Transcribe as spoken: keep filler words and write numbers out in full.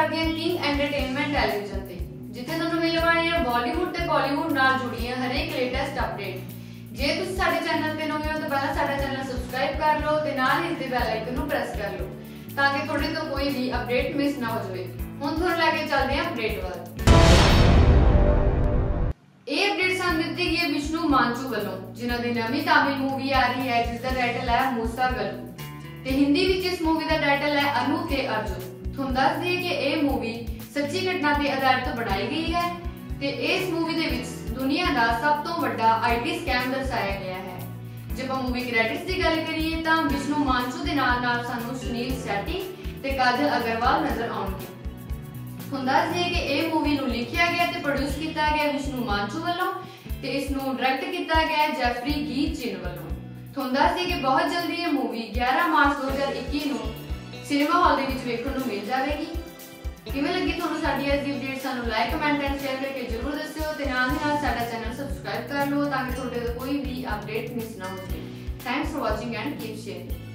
करते हैं king entertainment television ते, जिथे तुहानूं मिलण वाली बॉलीवुड ते बॉलीवुड नाल जुड़ियां हरेक लेटेस्ट अपडेट। जे तुसीं साडे चैनल ते नवे हो तो पहला साडा चैनल सबसक्राइब कर लो ते नाल ही इस दे बैल आइकन नूं प्रेस कर लो ताकि तुहाडे तो कोई भी अपडेट मिस ना हो जाए। हुण तुहानूं लैके चलदे हां अपडेट वाल। ਇਹ ਅਪਡੇਟ ਸਾਨੂੰ ਦਿੱਤੀ ਗਈ ਹੈ ਵਿਸ਼ਨੂੰ ਮਾਂਚੂ ਵੱਲੋਂ, ਜਿਨ੍ਹਾਂ ਦੀ ਨਵੀਂ ਤਾਮਿਲ ਮੂਵੀ ਆ ਰਹੀ ਹੈ ਜਿਸ ਦਾ ਟਾਈਟਲ ਹੈ ਮੂਸਾ ਗਲੂ ਤੇ ਹਿੰਦੀ ਵਿੱਚ ਇਸ ਮੂਵੀ ਦਾ ਟਾਈਟਲ ਹੈ ਅਨੂ ਤੇ ਅਰਜੁਨ। ਤੁਹਾਨੂੰ ਦੱਸ ਦਈਏ ਕਿ ਇਹ ਮੂਵੀ ਸੱਚੀ ਘਟਨਾ ਤੇ ਆਧਾਰਿਤ ਬਣਾਈ ਗਈ ਹੈ ਤੇ ਇਸ ਮੂਵੀ ਦੇ ਵਿੱਚ ਦੁਨੀਆ ਦਾ ਸਭ ਤੋਂ ਵੱਡਾ ਆਈਟੀ ਸਕੈਮ ਦਰਸਾਇਆ ਗਿਆ ਹੈ। ਜੇ ਆਪਾਂ ਮੂਵੀ ਕ੍ਰੈਡਿਟਸ ਦੀ ਗੱਲ ਕਰੀਏ ਤਾਂ ਵਿਸ਼ਨੂੰ ਮਾਂਚੂ ਦੇ ਨਾਲ ਨਾਲ ਸਾਨੂੰ ਸੁਨੀਲ ਸੈਟੀ ਤੇ ਕਾਜਲ ਅਗਰਵਾਲ ਨਜ਼ਰ ਆਉਣਗੇ। ਤੁਹਾਨੂੰ ਦੱਸ ਦਈਏ ਕਿ ਇਹ ਮੂਵੀ ਨੂੰ ਲਿਖਿਆ ਗਿਆ ਤੇ ਪ੍ਰੋਡਿਊਸ ਕੀਤਾ ਗਿਆ ਵਿਸ਼ਨੂੰ ਮਾਂਚੂ ਵੱਲੋਂ ਤੇ ਇਸ ਨੂੰ ਡਾਇਰੈਕਟ ਕੀਤਾ ਗਿਆ ਜੈਫਰੀ ਗੀ ਚਿਨ ਵੱਲੋਂ। ਤੁਹਾਨੂੰ ਦੱਸ ਦਈਏ ਕਿ ਬਹੁਤ ਜਲਦੀ ਇਹ ਮੂਵੀ ਗਿਆਰਾਂ ਮਾਰਚ ਦੋ ਹਜ਼ਾਰ ਇੱਕੀ ਨੂੰ ਸਿਨੇਮਾ ਹਾਲ ਦੇ ਵਿੱਚ ਵੇਖਣ ਨੂੰ ਮਿਲ ਜਾਵੇਗੀ। ਕਿਵੇਂ ਲੱਗੀ ਤੁਹਾਨੂੰ ਸਾਡੀ ਅੱਜ ਦੀ ਅਪਡੇਟ? ਸਾਨੂੰ ਲਾਈਕ ਕਮੈਂਟ ਐਂਡ ਸ਼ੇਅਰ ਕਰਕੇ ਜ਼ਰੂਰ ਦੱਸਿਓ ਤੇ ਨਾਲ ਹੀ ਨਾਲ ਸਾਡਾ ਚੈਨਲ ਸਬਸਕ੍ਰਾਈਬ ਕਰ ਲਓ ਤਾਂ ਕਿ ਤੁਹਾਡੇ ਕੋਈ ਵੀ ਅਪਡੇਟ ਮਿਸ ਨਾ ਹੋ ਜਾਵੇ। Thanks for watching and keep sharing.